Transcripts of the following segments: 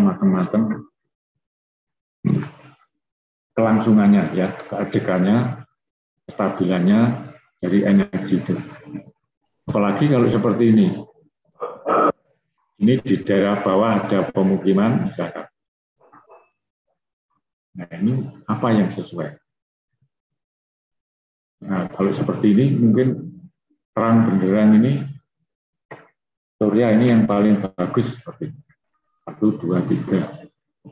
matang-matang kelangsungannya, ya, keajekannya, kestabilannya dari energi itu. Apalagi kalau seperti ini di daerah bawah ada pemukiman misalkan. Nah, ini apa yang sesuai? Nah, kalau seperti ini mungkin terang benderang ini surya ini yang paling bagus seperti 1, 2, 3.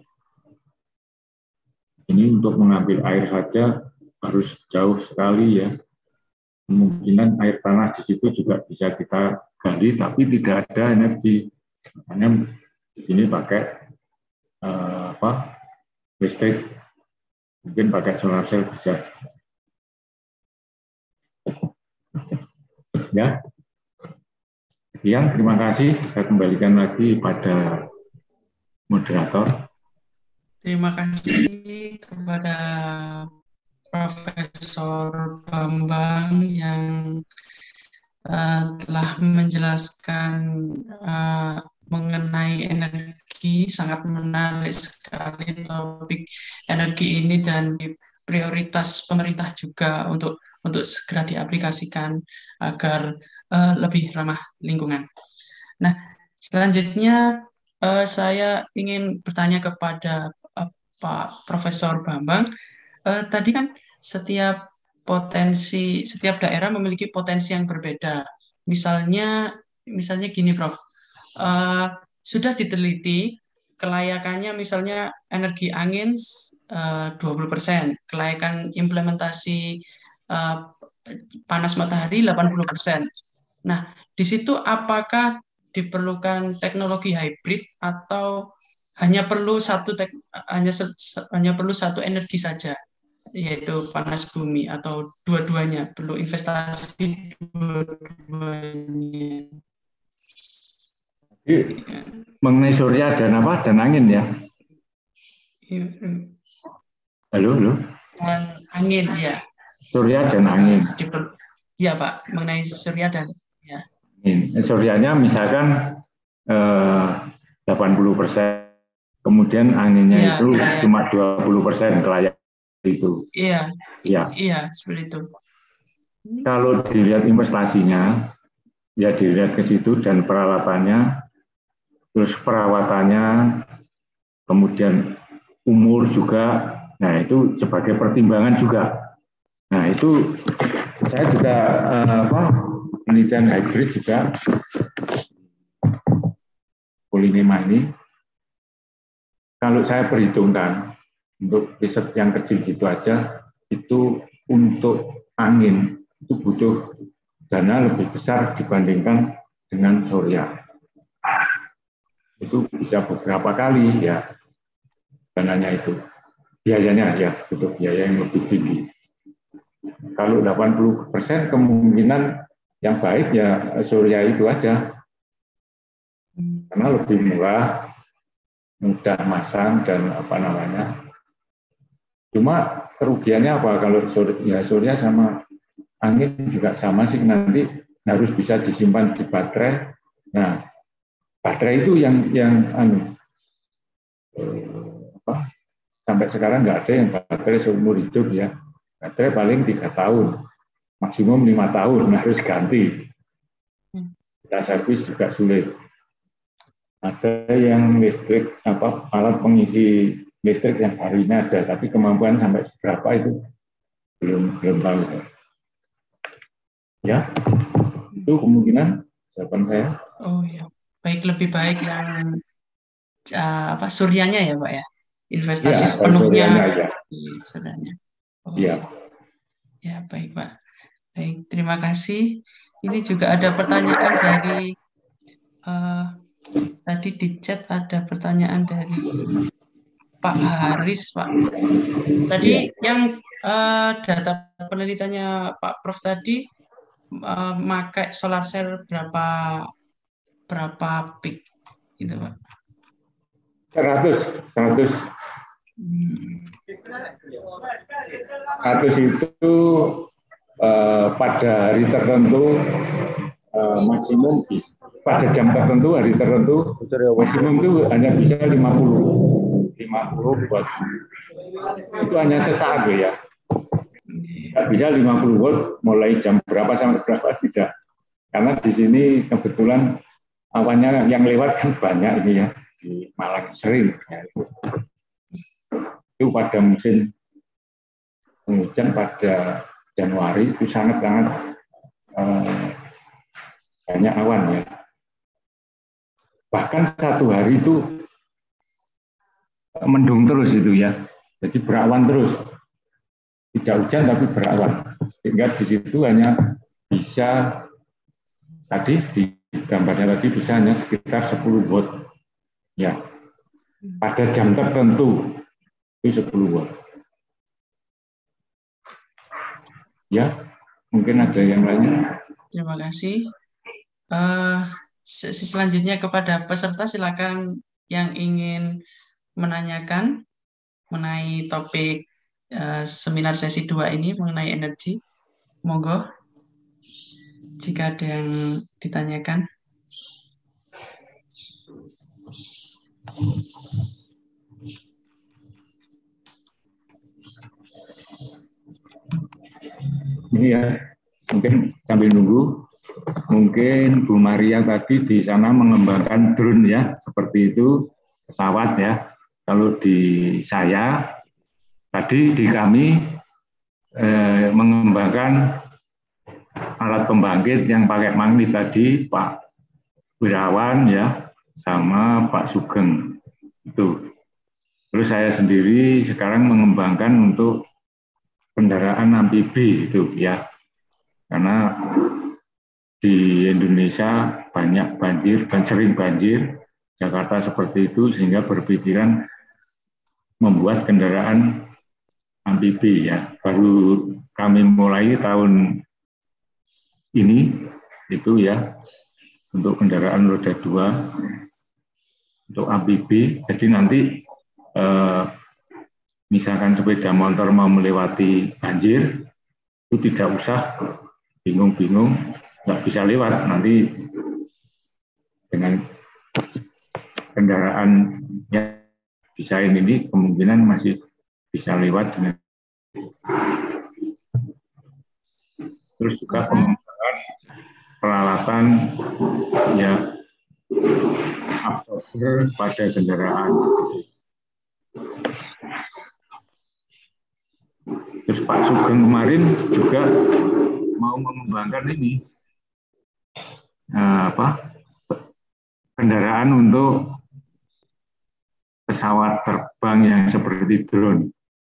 Ini untuk mengambil air saja harus jauh sekali ya. Kemungkinan air tanah di situ juga bisa kita gali, tapi tidak ada energi. Makanya di sini pakai listrik, mungkin pakai solar cell bisa. Ya, sekian, terima kasih. Saya kembalikan lagi pada moderator. Terima kasih kepada Profesor Bambang yang telah menjelaskan mengenai energi. Sangat menarik sekali topik energi ini dan prioritas pemerintah juga untuk segera diaplikasikan agar lebih ramah lingkungan. Nah, selanjutnya saya ingin bertanya kepada Pak Profesor Bambang. Tadi kan setiap daerah memiliki potensi yang berbeda. Misalnya gini, Prof. Sudah diteliti kelayakannya, misalnya energi angin 20%, kelayakan implementasi panas matahari 80%. Nah, di situ apakah diperlukan teknologi hybrid atau hanya perlu satu energi saja, yaitu panas bumi, atau dua-duanya perlu investasi dua-duanya? Mengenai surya dan apa dan angin ya. Halo. Dan angin ya. Surya dan angin. Iya Pak, mengenai surya dan ya. Suryanya misalkan 80%, kemudian anginnya ya, itu cuma 20% kelayak itu. Iya. Ya. Iya, seperti itu. Kalau dilihat investasinya, ya dilihat ke situ dan peralatannya, terus perawatannya, kemudian umur juga, nah itu sebagai pertimbangan juga. Nah itu saya juga penelitian hybrid juga, Polinema ini, kalau saya perhitungkan untuk riset yang kecil gitu aja, itu untuk angin itu butuh dana lebih besar dibandingkan dengan surya. Itu bisa beberapa kali ya dananya itu. Biayanya ya butuh biaya yang lebih tinggi. Kalau 80% kemungkinan yang baik ya surya itu aja. Karena lebih murah, mudah masang dan cuma kerugiannya apa kalau surya sama angin juga sama sih, nanti harus bisa disimpan di baterai. Nah, baterai itu yang sampai sekarang nggak ada yang baterai seumur hidup ya. Baterai paling 3 tahun, maksimum 5 tahun harus ganti. Kita servis juga sulit. Ada yang listrik alat pengisi listrik yang harinya ada, tapi kemampuan sampai seberapa itu belum tahu saya. Ya, itu kemungkinan jawaban saya. Oh ya, baik, lebih baik yang suryanya ya Pak ya, investasi ya, sepenuhnya ya. Di suryanya. Oh, ya. Ya baik Pak. Baik, terima kasih. Ini juga ada pertanyaan dari tadi di chat, ada pertanyaan dari Pak Haris, Pak. Tadi yang data penelitiannya Pak Prof tadi pakai solar cell berapa peak gitu Pak? 100 itu pada hari tertentu maksimum pada jam tertentu, hari tertentu, maksimum itu hanya bisa 50 watt. Itu hanya sesaat ya. Nggak bisa 50 watt mulai jam berapa sampai berapa, tidak. Karena di sini kebetulan awannya yang lewat kan banyak ini ya, di Malang sering. Ya. Itu pada musim penghujan pada Januari itu sangat-sangat banyak awan ya. Bahkan satu hari itu mendung terus itu ya. Jadi berawan terus. Tidak hujan tapi berawan. Sehingga di situ hanya bisa tadi di gambarnya tadi bisa hanya sekitar 10 watt. Ya. Pada jam tertentu itu 10 watt. Ya, mungkin ada yang lainnya. Terima kasih. Sesi selanjutnya kepada peserta, silakan yang ingin menanyakan mengenai topik seminar sesi 2 ini mengenai energi. Monggo, jika ada yang ditanyakan. Ini ya, mungkin sambil nunggu. Mungkin Bu Maria tadi di sana mengembangkan drone ya, seperti itu, pesawat ya. Kalau di saya, tadi di kami mengembangkan alat pembangkit yang pakai magnet tadi, Pak Wirawan ya, sama Pak Sugeng. Itu. Terus saya sendiri sekarang mengembangkan untuk kendaraan amfibi itu ya. Karena di Indonesia banyak banjir dan sering banjir, Jakarta seperti itu, sehingga berpikiran membuat kendaraan amfibi ya. Baru kami mulai tahun ini itu ya, untuk kendaraan roda 2 untuk amfibi. Jadi nanti misalkan sepeda motor mau melewati banjir, itu tidak usah bingung-bingung, nggak bisa lewat. Nanti dengan kendaraan yang desain ini kemungkinan masih bisa lewat dengan. Terus juga pengembangan peralatan ya absorber pada kendaraan. Terus Pak Sugeng kemarin juga mau mengembangkan ini kendaraan untuk pesawat terbang yang seperti drone.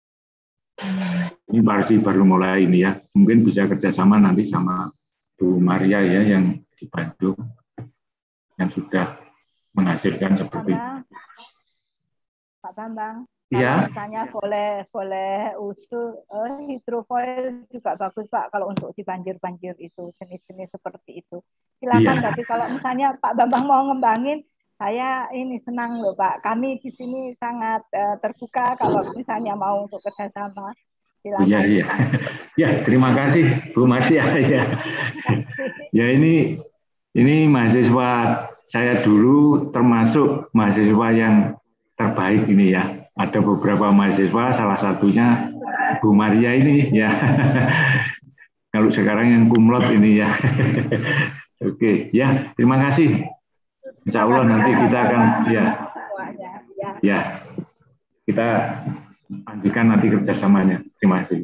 Ini baru mulai ini ya. Mungkin bisa kerjasama nanti sama Bu Maria ya yang di Bandung yang sudah menghasilkan seperti itu. Pak Bambang, ya. Misalnya boleh usul hidrofoil juga bagus Pak kalau untuk di banjir-banjir itu jenis-jenis seperti itu. Silakan. Tapi kalau misalnya Pak Bambang mau ngembangin, saya ini senang loh Pak. Kami di sini sangat terbuka kalau misalnya mau untuk kerjasama. Silakan. Iya. Ya, terima kasih Bu Maria ya. Ya ini mahasiswa saya dulu termasuk mahasiswa yang terbaik ini ya. Ada beberapa mahasiswa, salah satunya Bu Maria ini ya. Kalau sekarang yang kumlot ini ya. Oke, ya terima kasih. Insya Allah nanti kita akan ya kita lanjutkan nanti kerjasamanya. Terima kasih.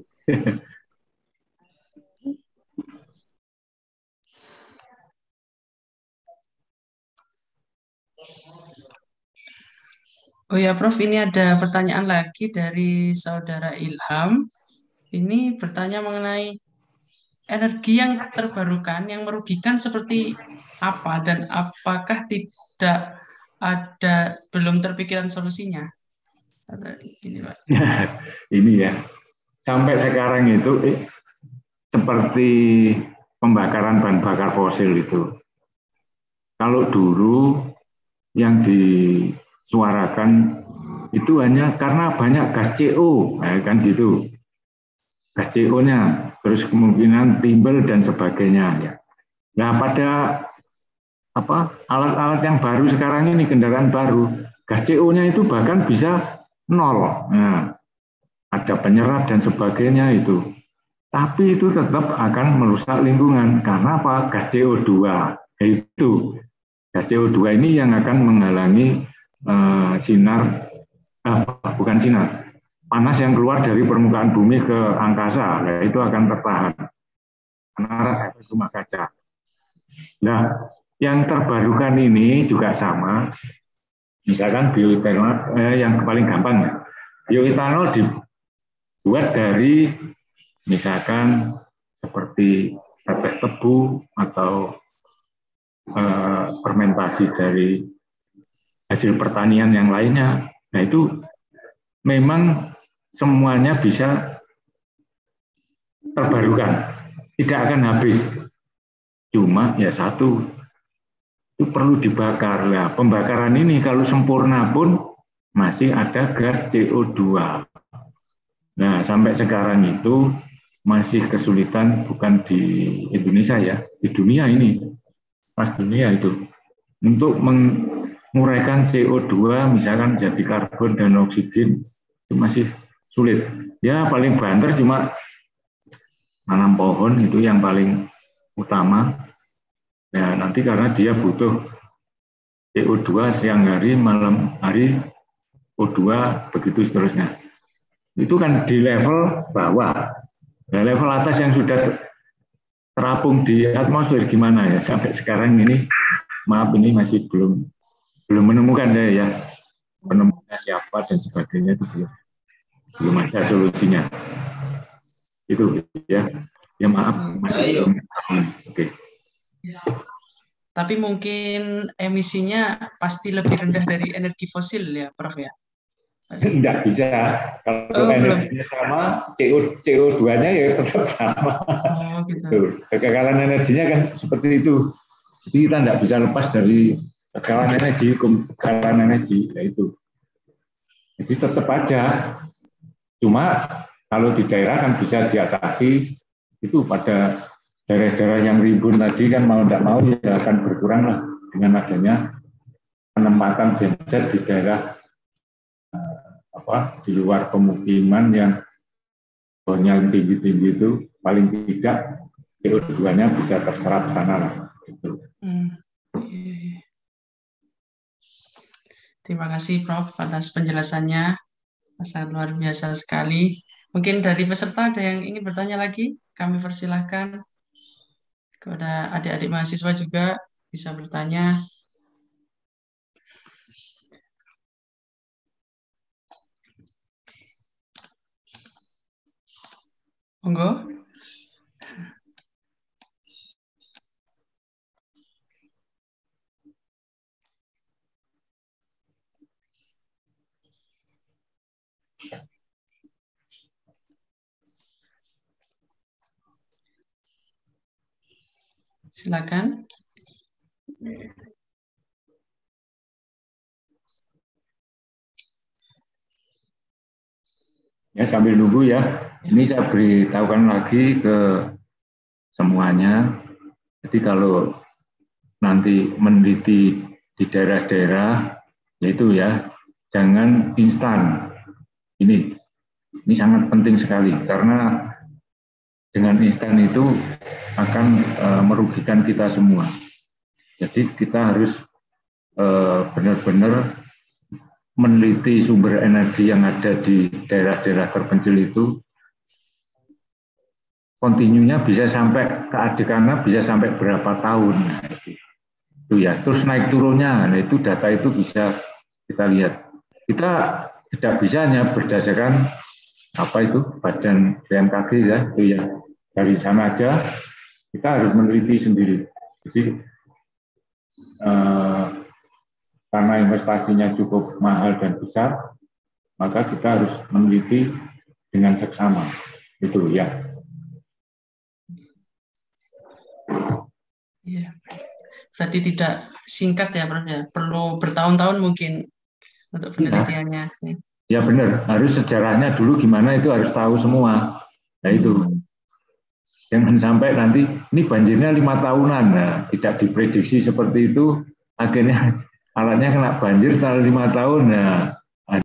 Oh ya, Prof, ini ada pertanyaan lagi dari Saudara Ilham. Ini bertanya mengenai energi yang terbarukan yang merugikan seperti apa dan apakah tidak ada, belum terpikiran solusinya? Ini, Pak. Ini ya, sampai sekarang itu seperti pembakaran bahan bakar fosil itu. Kalau dulu yang disuarakan itu hanya karena banyak gas CO, kan gitu. Gas CO-nya, terus kemungkinan timbul dan sebagainya. Ya. Nah, pada alat-alat yang baru sekarang ini, kendaraan baru, gas CO-nya itu bahkan bisa 0. Nah, ada penyerat dan sebagainya itu. Tapi itu tetap akan merusak lingkungan. Karena apa? Gas CO2. Itu gas CO2 ini yang akan menghalangi sinar, bukan sinar, panas yang keluar dari permukaan bumi ke angkasa. Nah, itu akan tertahan. Karena efek rumah kaca. Nah, yang terbarukan ini juga sama. Misalkan bioetanol, yang paling gampang ya. Bioetanol dibuat dari misalkan seperti tetes tebu atau fermentasi dari hasil pertanian yang lainnya. Nah, itu memang semuanya bisa terbarukan, tidak akan habis. Cuma ya satu, itu perlu dibakar. Nah, pembakaran ini kalau sempurna pun masih ada gas CO2. Nah, sampai sekarang itu masih kesulitan, bukan di Indonesia ya, di dunia ini, pas dunia itu, untuk menguraikan CO2, misalkan jadi karbon dan oksigen, itu masih sulit. Ya paling banter cuma nanam pohon, itu yang paling utama. Ya, nanti karena dia butuh CO2 siang hari, malam hari O2, begitu seterusnya. Itu kan di level bawah. Nah, level atas yang sudah terapung di atmosfer gimana ya? Sampai sekarang ini, maaf ini masih belum menemukan saya ya. Penemunya siapa dan sebagainya itu belum ada solusinya. Itu ya. Ya maaf, masih belum. Oke. Tapi mungkin emisinya pasti lebih rendah dari energi fosil ya, Prof ya? Tidak bisa. Kalau energinya sama, CO2-nya ya tetap sama. Gitu. Kekekalan energinya kan seperti itu. Jadi kita tidak bisa lepas dari kekekalan energi, kekekalan energi, yaitu. Jadi tetap aja. Cuma kalau di daerah kan bisa diatasi, itu pada daerah-daerah yang rimbun tadi kan mau tidak mau ya akan berkurang lah dengan adanya penempatan genset di daerah di luar pemukiman yang pohonnya tinggi-tinggi itu, paling tidak CO2-nya bisa terserap sana lah. Gitu. Terima kasih Prof atas penjelasannya, sangat luar biasa sekali. Mungkin dari peserta ada yang ingin bertanya lagi, kami persilahkan. Kepada adik-adik mahasiswa juga bisa bertanya. Monggo. Silakan. Ya, sambil nunggu ya. Ini saya beritahukan lagi ke semuanya. Jadi kalau nanti meneliti di daerah-daerah, yaitu ya, jangan instan. Ini sangat penting sekali karena dengan instan itu akan merugikan kita semua. Jadi kita harus benar-benar meneliti sumber energi yang ada di daerah-daerah terpencil itu, kontinunya bisa sampai keajekannya bisa sampai berapa tahun. Itu ya, terus naik turunnya, nah itu data itu bisa kita lihat. Kita tidak bisa hanya berdasarkan badan BMKG ya, itu ya dari sana aja kita harus meneliti sendiri. Jadi karena investasinya cukup mahal dan besar, maka kita harus meneliti dengan seksama. Itu ya. Iya. Berarti tidak singkat ya, Prof ya. Perlu bertahun-tahun mungkin untuk penelitiannya. Ya benar, harus sejarahnya dulu gimana itu harus tahu semua. Nah itu. Jangan sampai nanti ini banjirnya 5 tahunan, nah, tidak diprediksi seperti itu, akhirnya alatnya kena banjir setelah 5 tahun, nah